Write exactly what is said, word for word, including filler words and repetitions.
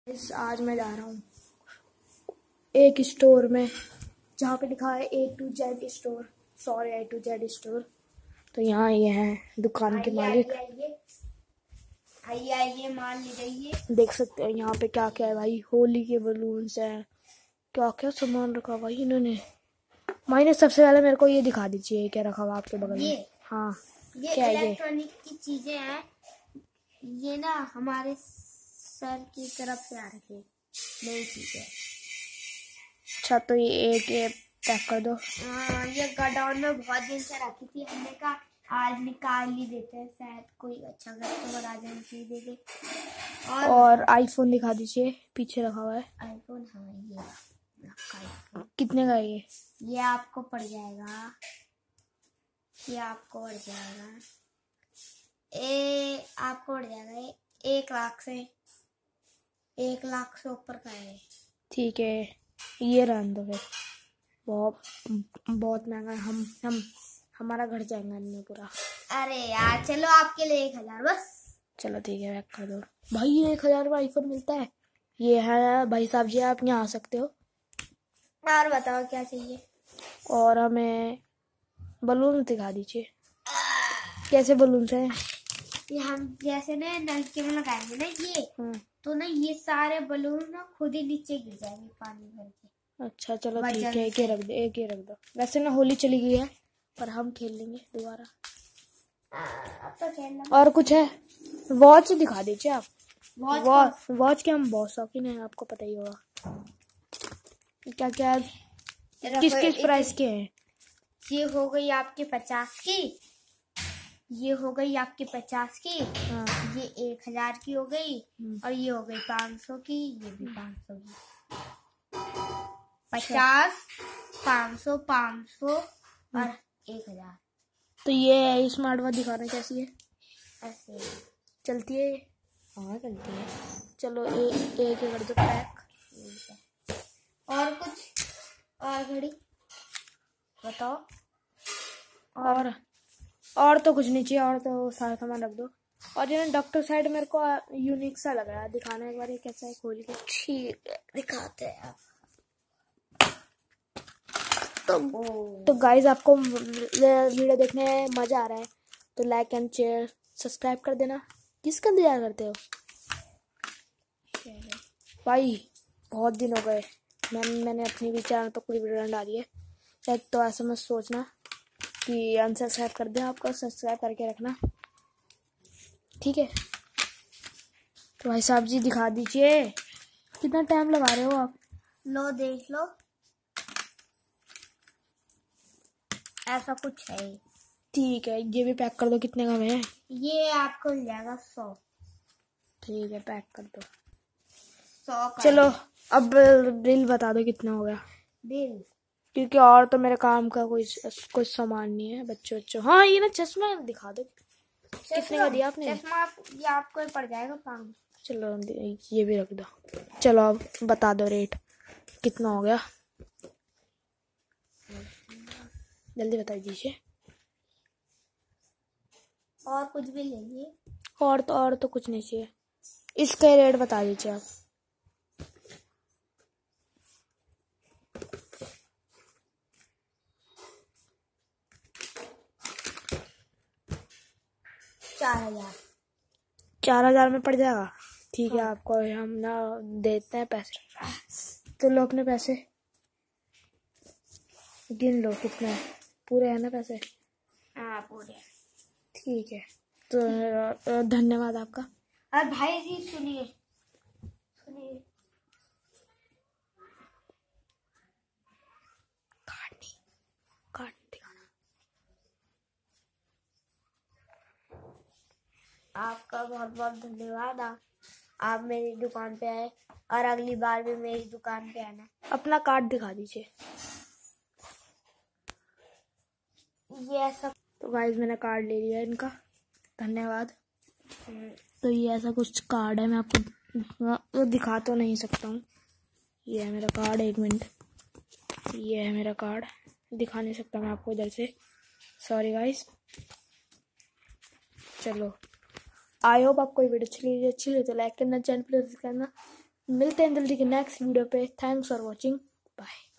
इस आज मैं जा रहा हूँ एक स्टोर में जहाँ पे लिखा है A to Z store. Sorry, A to Z store. तो यहाँ ये है दुकान के मालिक। आइए आइए मान लीजिए, देख सकते हैं यहाँ पे क्या क्या है भाई। होली के बलून्स है, क्या क्या सामान रखा भाई इन्होंने। माइने सबसे पहले मेरे को ये दिखा दीजिए क्या रखा हुआ आपके बगल में। हाँ, ये क्या है ये? इलेक्ट्रॉनिक की चीजें हैं। ये ना हमारे सर की तरफ से आ रही है नई चीजें। अच्छा, तो ये एक ये पैक कर दो। आ, ये गोडाउन में बहुत दिन से रखी थी, हमने कहा आज निकाल ही देते हैं, शायद कोई अच्छा कस्टमर आ जाए चीज दे दे। और, और आईफोन दिखा दीजिए, पीछे रखा हुआ है आईफोन। हाँ, ये आईफोन कितने का है ये? ये आपको पड़ जाएगा, ये आपको पड़ जाएगा ए आपको पड़ जाएगा ए, एक लाख से एक लाख से ऊपर का है। ठीक है, ये रहने दो फिर। बहुत बहुत महंगा। हम हम हमारा घर जाएगा इनमें पूरा। अरे यार चलो, आपके लिए एक हजार बस। चलो ठीक है, पैक कर दो भाई। ये एक हजार में आईफोन मिलता है। ये है भाई साहब जी, आप यहाँ आ सकते हो। और बताओ क्या चाहिए। और हमें बलून दिखा दीजिए। कैसे बलून है? ये हम जैसे ना नलके में लगाएंगे ना ये, तो ना ये सारे बलून ना खुद ही नीचे गिर जाएंगे पानी भर के। अच्छा चलो ठीक है, एक ही रख दो, एक ही रख दो। वैसे ना होली चली गई है, पर हम खेल लेंगे दोबारा। अब तो खेलना। और कुछ है? वॉच दिखा दीजिए आप। वॉच वॉच वॉच के हम बहुत शौकीन है, आपको पता ही होगा। क्या क्या किस किस प्राइस के हैं? ये हो गई आपके पचास की, ये हो गई आपकी पचास की। हाँ। ये एक हजार की हो गई, और ये हो गई पाँच सौ की, ये भी पाँच सौ की। पचास, पाँच सौ, पाँच सौ और एक हजार। तो ये स्मार्ट वॉच दिखा रहे हैं, कैसी है? ऐसे चलती है? हाँ चलती है। चलो एक एक कर दो पैक। और कुछ और घड़ी बताओ। और और तो कुछ नहीं चाहिए, और तो सारा सामान रख दो। और ये डॉक्टर साइड मेरे को यूनिक सा लग रहा है, दिखाना एक बार ये कैसा है खोल के। ठीक है, दिखाते हैं आप। तो तो गाइज, आपको वीडियो देखने में मजा आ रहा है तो लाइक एंड शेयर सब्सक्राइब कर देना। किसका इंतजार करते हो भाई? बहुत दिन हो गए, मैंने मैंने अपनी भी चैनल पर पूरी वीडियो डाली है। शायद तो ऐसा मत सोचना कि अनसब्सक्राइब कर दें, आपको सब्सक्राइब करके रखना, ठीक है? तो भाई साहब जी दिखा दीजिए, कितना टाइम लगा रहे हो आप? लो देख लो, ऐसा कुछ है। ठीक है, ये भी पैक कर दो। कितने का है? ये आपको मिल जाएगा सौ। ठीक है, पैक कर दो। सौ का। चलो अब बिल बता दो कितना हो गया। बिल? क्योंकि और तो मेरे काम का कोई कोई सामान नहीं है। बच्चों बच्चों हाँ, ये ना चश्मा दिखा दो। कितने का दिया आपने? चश्मा आप, ये आपको पड़ जाएगा पाँच। चलो ये भी रख दो। चलो अब बता दो रेट कितना हो गया, जल्दी बता दीजिए। और कुछ भी ले लिए? और तो और तो कुछ नहीं चाहिए। इसका रेट बता दीजिए आप। चार हजार। चार हजार में पड़ जाएगा? ठीक है, आपको हम ना देते हैं पैसे। तो लो अपने पैसे, गिन लो कितना है। पूरे है ना पैसे? हाँ पूरे। ठीक है, तो धन्यवाद आपका। अरे भाई जी सुनिए सुनिए, कार्ड नहीं, कार्ड दिखाना। आपका बहुत बहुत धन्यवाद। आप आप मेरी दुकान पे आए, और अगली बार भी मेरी दुकान पे आना। अपना कार्ड दिखा दीजिए। ये ऐसा। तो गाइस, मैंने कार्ड ले लिया इनका, धन्यवाद। तो ये ऐसा कुछ कार्ड है, मैं आपको तो दिखा तो नहीं सकता हूँ। ये है मेरा कार्ड, एक मिनट। ये है मेरा कार्ड, दिखा नहीं सकता मैं आपको इधर से, सॉरी गाइस। चलो, आई होप आपको वीडियो अच्छी लगी अच्छी लगी तो लाइक करना, चैनल पर करना। मिलते हैं जल्दी के नेक्स्ट वीडियो पे। Thanks for watching, bye.